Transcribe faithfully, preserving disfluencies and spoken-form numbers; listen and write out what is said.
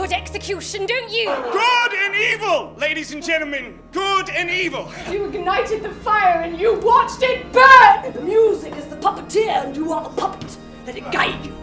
good execution, don't you? Good and evil, ladies and gentlemen. Good and evil. You ignited the fire and you watched it burn! The music is the puppeteer and you are the puppet. Let it guide you.